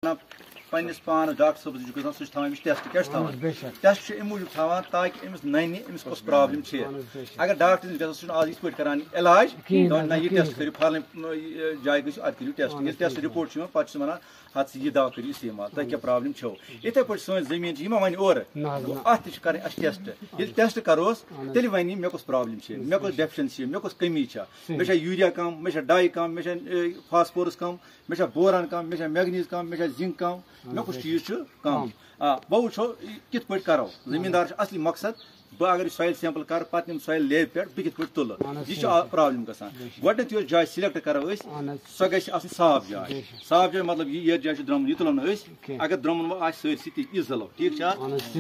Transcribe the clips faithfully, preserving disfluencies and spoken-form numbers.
واتان پنس پانس ڈاکٹر صٲبس نِش گژھان سُہ چھُ تھاوان أمِس ٹیسٹ کیٛاہ چھُ تھاوان ٹیسٹ چھُ اَمہِ موٗجوٗب تھاوان تاکہِ أمِس نَنہِ أمِس کۄس پرٛابلِم چھِ اگر ڈاکٹر نِش گژھان سُہ چھُنہٕ آز یِتھ پٲٹھۍ کران علاج نہ یہِ ٹیسٹ کٔرِو فلٲنۍ جایہِ گٔژھِو اَتہِ کٔرِو ٹیسٹ ییٚلہِ ٹیسٹ رِپورٹ چھُ یِوان پَتہٕ چھُ سُہ وَنان ہَتہٕ سا یہِ دوا کٔرِو اِستعمال تۄہہِ کیٛاہ پرٛابلِم چھو یِتھَے پٲٹھۍ سٲنۍ زٔمیٖن چھِ یہِ ما وَنہِ اورٕ اَتھ تہِ چھِ کَرٕنۍ اَسہِ ٹیسٹ ییٚلہِ ٹیسٹ کَروس تیٚلہِ وَنہِ یہِ مےٚ کۄس پرٛابلِم چھِ مےٚ کۄس ڈٮ۪فشَنسی مےٚ کۄس کٔمی چھےٚ مےٚ چھا یوٗریا کَم مےٚ چھا ڈاے کَم مےٚ چھا فاسفورس کَم مےٚ چھا بوران کَم مےٚ چھا میگنیٖز کَم مےٚ چھا زِنک کَم مےٚ کُس چیٖز چھُ کَم آ بہٕ وٕچھو کِتھ پٲٹھۍ کَرو زٔمیٖندار چھُ اَصلی مقصد بہٕ اگر یہِ سویِل سیمپٕل کَرٕ پَتہٕ نِمہٕ سویِل لیبہِ پٮ۪ٹھ بہٕ کِتھ پٲٹھۍ تُلہٕ یہِ چھُ پرٛابلِم گژھان گۄڈٕنٮ۪تھ یۄس جاے سِلٮ۪کٹ کَرو أسۍ سۄ گژھِ آسٕنۍ صاف جاے صاف جاے مطلب یہِ یَتھ جایہِ چھُ درٛمُن یہِ تُلو نہٕ أسۍ اگر درٛمُن وۄنۍ آسہِ سٲرسٕے تہِ یہِ زٕلو ٹھیٖک چھا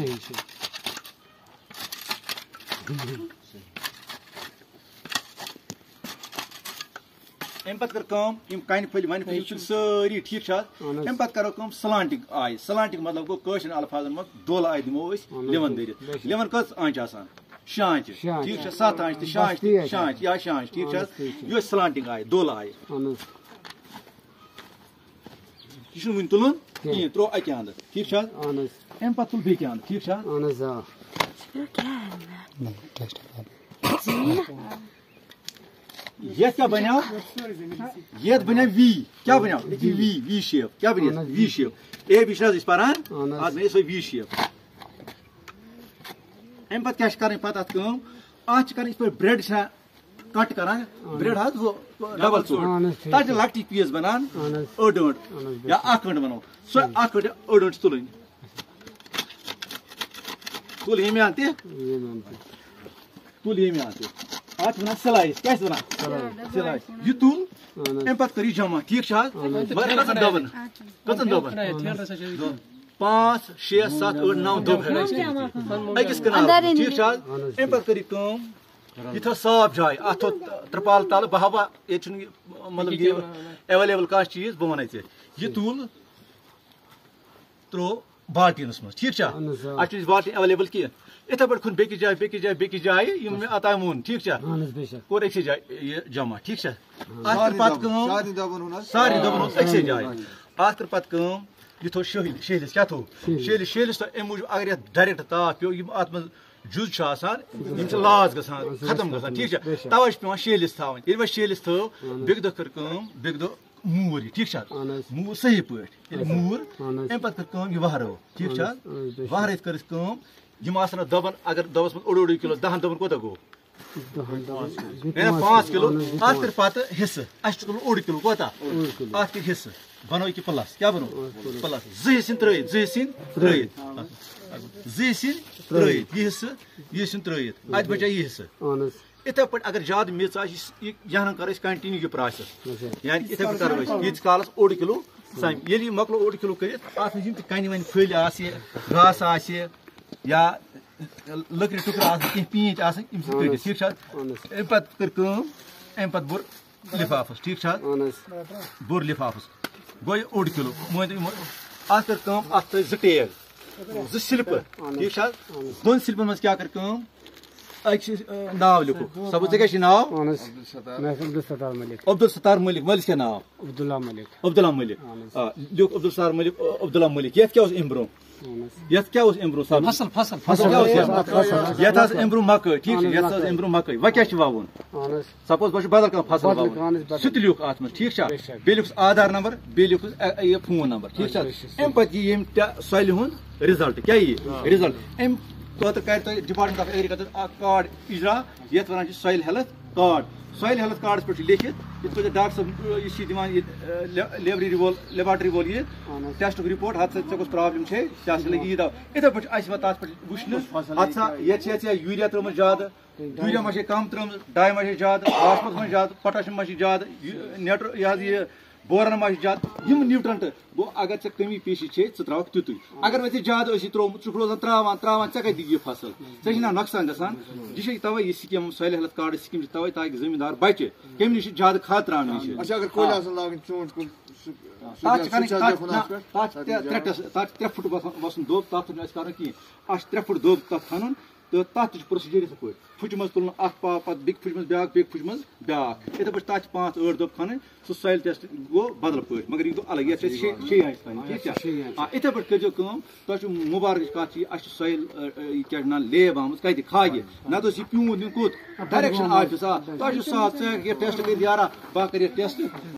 اَمہِ پَتہٕ کٔر کٲم یِم کَنہِ پھٔلۍ وَنہِ پھٔلۍ یِم چھِ سٲری ٹھیٖک چھا اَمہِ پَتہٕ کَرو کٲم سٕلانٹِنٛگ آیہِ سٕلانٹِنٛگ مطلب گوٚو کٲشرٮ۪ن الفاظن منٛز دولہٕ آیہِ دِمو أسۍ لِوَن دٔرِتھ لِوَن کٔژ آنچہِ آسان شےٚ آنچہِ ٹھیٖک چھا سَتھ آنچہِ تہٕ شےٚ آنچہِ تہٕ شےٚ آنچہِ یا شےٚ آنچہِ ٹھیٖک چھا یہِ ٲسۍ سٕلانٹِنٛگ آیہِ دولہٕ آیہِ یہِ چھُنہٕ وُنہِ تُلُن کِہیٖنۍ ترٛوو اَکہِ اَنٛدٕ ٹھیٖک چھا اَمہِ پَتہٕ تُل بیٚکہِ اَنٛدٕ ٹھیٖک چھا یتھ کیٛاہ بنیو یتھ بنیو وی کیٛاہ بنیو وی وی شیپ کیٛاہ بنیو وی شیپ اے بی چھِ حظ أسۍ پران اتھ بنے سۄ وی شیپ امہِ پتہٕ کیٛاہ چھِ کرٕنۍ پتہٕ اتھ کٲم اتھ چھِ کرٕنۍ یِتھ پٲٹھۍ برٛیڈ چھا کٹ کران برٛیڈ حظ ہُہ ڈبل ژوٚٹ تتھ چھِ لۄکٹی پیٖس بنان أڑ أڑ یا اکھ أنٛڈ بناوو سۄ اکھ أڑ أڑ أڑ چھِ تُلٕنۍ تُل ییٚمہِ اَنٛدٕ تہِ تُل ییٚمہِ اَنٛدٕ تہِ اتھ چھِ ونان سلایس کیٛاہ چھِ ونان سلایس یہِ تُل امہِ پتہٕ کٔر یہِ جمع ٹھیٖک چھا حظ مگر کٔژن دۄبن کٔژن دۄبن پانٛژھ شےٚ سَتھ ٲٹھ نو دۄب أکِس کنالس ٹھیٖک چھا حظ امہِ پتہٕ کٔر یہِ کٲم یہِ تھٲو صاف جاے اتھ تھوٚو ترپال تلہٕ بہٕ ہاوہا ییٚتہِ چھُنہٕ یہِ مطلب یہِ ایویلیبل کانٛہہ چیٖز بہٕ وَنے ژےٚ یہِ تُل ترٛوو بالٹیٖنس منٛز ٹھیٖک چھا اتھ چھُنہٕ بالٹیٖن ایویلیبل کینٛہہ یِتھے پٲٹھۍ کھوٚن بیٚکِس جایہِ بیٚکِس جایہِ بیٚکِس جایہِ یِم مےٚ اوٚتام ووٚن ٹھیٖک چھا کوٚر أکسٕے جایہِ یہِ جمع ٹھیٖک چھا اتھ کٔر پتہٕ کٲم سارنٕے دۄبن اوس أکسٕے جایہِ اتھ کٔر پتہٕ کٲم یہِ تھوٚو شہلہِ شہلِس کیٛاہ تھوٚو شہلِس شہلِس تھوٚو امہِ موٗجوٗب اگر یتھ ڈایریکٹ تاپھ پیوٚو یِم اتھ منٛز جُز چھُ آسان یِم چھِ لاس گژھان ختم گژھان ٹھیٖک چھا تَوے چھُ پیوان شہلِس تھاوٕنۍ ییٚلہِ وۄنۍ شہلِس تھٲو بیٚکہِ دۄہ کٔر کٲم بیٚکہِ دۄہ موٗر یہِ ٹھیٖک چھا موٗر صحیح پٲٹھۍ ییٚلہِ موٗر امہِ پتہٕ کٔر کٲم یہِ وہرٲو ٹھیٖک چھا وہرٲیِتھ کٔر أسۍ کٲم یِم آسن اَتھ دۄبن اگر دۄبس منٛز اوٚڑ اوٚڑ کِلو دہن دۄبن کوتاہ گوٚو پانٛژھ کِلو اتھ کٔر پتہٕ حِصہٕ اَسہِ چھُ تُلُن اوٚڑ کِلو کوتاہ اتھ کٔر حِصہٕ بنوو یہِ پٕلس کیٛاہ بنوو پٕلس زٕ حِصہٕ ترٲیِتھ زٕ حِصہٕ ترٲیِتھ زٕ حِصہٕ ترٲیِتھ یہِ حِصہٕ یہِ حِصہٕ ترٲیِتھ اَتہِ بچے یہِ حِصہٕ یِتھے پٲٹھۍ اگر زیادٕ میٚژ آسہِ یہِ یہن کرو أسۍ کنٹِنیو یہِ پروسیس یعنی یِتھے پٲٹھۍ کرو أسۍ ییٖتِس کالس اوٚڑ کِلو سَمہِ ییٚلہِ یہِ مۄکلو اوٚڑ کِلو کٔرِتھ اتھ منٛز یِم تہِ کنہِ وَنہِ پھٔلۍ آسہِ گاسہٕ آسہِ یا لٔکرِ ٹُکرٕ آسن کینٛہہ پیٖنتۍ آسن یِم چھِ کٔڑِتھ ٹھیٖک چھا امہِ پتہٕ کٔر کٲم امہِ پتہٕ بوٚر لِفافس ٹھیٖک چھا بوٚر لِفافس گوٚو یہِ اوٚڑ کِلو مٲنۍ تو اتھ کٔر کٲم اتھ تھٲے زٕ ٹیگ زٕ سِلپہٕ ٹھیٖک چھا دۄن سِلپن منٛز کیٛاہ کٔر کٲم أکۍ ناو لیکھو سپوز ژےٚ کیٛاہ چھُے ناو عبدالستار مٔلِک مٲلِس کیٛاہ ناو عبداللہ مٔلِک عبداللہ مٔلِک آ لیوٚکھ عبدالستار مٔلِک عبداللہ مٔلِک یتھ کیٛاہ اوس امہِ برونٛہہ یتھ کیٛاہ اوس امہِ برونٛہہ فصل فصل فصل کیٛاہ اوس یتھ آسہٕ امہِ برونٛہہ مکٲے ٹھیٖک چھا یتھ ٲس امہِ برونٛہہ مکٲے وۄنۍ کیٛاہ چھُ وَوُن سپوز وۄنۍ چھُ بدل کانٛہہ فصل وَوُن سُہ تہِ لیوٚکھ اتھ منٛز ٹھیٖک چھا بیٚیہِ لیوٚکھُس آدھار نمبر بیٚیہِ لیوٚکھُس یہِ فون نمبر ٹھیٖک چھا امہِ پتہٕ یی ییٚمہِ سۄلہِ ہُنٛد رِزلٹ کیٛاہ یی رِزلٹ امہِ خٲطرٕ کرِ تۄہہِ ڈپارٹمنٹ آف ایگرِکلچر اکھ کارڈ اجرا یتھ ونان چھِ soil health card soil health cards پٮ۪ٹھ چھُ لیکھِتھ یِتھ پٲٹھۍ ڈاکٹر صٲب یہِ چھِ دِوان ییٚتہِ لیبریری وول لیبارٹری وول یہِ ٹیسٹُک رِپورٹ ہتھ ژےٚ کۄس پرابلِم چھے ژےٚ ہسا لگی یہِ دوا یِتھے پٲٹھۍ چھُ اَسہِ یِوان تتھ پٮ۪ٹھ وٕچھنہٕ ہتھ سا ییٚتہِ چھِ ژےٚ یوٗریا ترٲومٕژ زیادٕ یوٗریا ما چھے کم ترٲومٕژ ڈاے ما چھے زیادٕ فاسفورس ما چھِ زیادٕ پوٹاشیم ما چھِ زیادٕ نیٹر یہِ حظ یہِ بوران ما چھِ زیادٕ یِم نیوٗٹرنٹ گوٚو اگر ژےٚ کٔمی پیشی چھے ژٕ تراوکھ تیُتُے اگر وۄنۍ ژےٚ زیادٕ ٲسی تروومُت ژٕ چھُکھ روزان تراوان تراوان ژےٚ کتہِ دِی یہِ فصل ژےٚ چھُنہ نۄقصان گژھان یہِ چھِ توے یہِ scheme soil health card scheme چھِ توے تاکہِ زٔمیٖندار بچہِ کمہِ نِش زیادٕ کھاد تراونہٕ نِش تتھ چھِ کرٕنۍ تتھ چھِ ترٛےٚ ترٛےٚ فُٹ وسُن دوٚب تتھ چھُنہٕ اَسہِ کرُن کِہینۍ اَتھ چھُ ترٛےٚ فُٹ دوٚب تتھ کھنُن تو تک پروسیجر یِتھ پٲٹھۍ پھُچہِ منٛز تُلُن اکھ پاو پتہٕ بیٚکہِ پھُچہِ منٛز بیٛاکھ بیٚکہِ پھُچہِ منٛز بیٛاکھ یِتھے پٲٹھۍ تتھ چھِ پانٛژھ ٲٹھ دۄب کھنٕنۍ سُہ سویل ٹیسٹ گوٚو بدل پٲٹھۍ مگر یہِ گوٚو الگ یتھ چھِ شیٚیہِ شیٚیہِ آنٛچہِ تانۍ ٹھیٖک چھا آ یِتھے پٲٹھۍ کٔرۍزیٚو کٲم تۄہہِ چھُو مُبارکٕچ کتھ چھِ اَسہِ چھِ سویل یہِ کیٛاہ چھِ وَنان لیب آمٕژ کتہِ کھاگہِ نتہٕ اوس یہِ پیوٗنٛت نیُن کوٚت ڈایریکشن آفِس آ تۄہہِ چھُ سہل ژٕ ہیٚکھ یہِ ٹیسٹ کٔرِتھ یارا بہٕ کَرٕ یہِ ٹیسٹ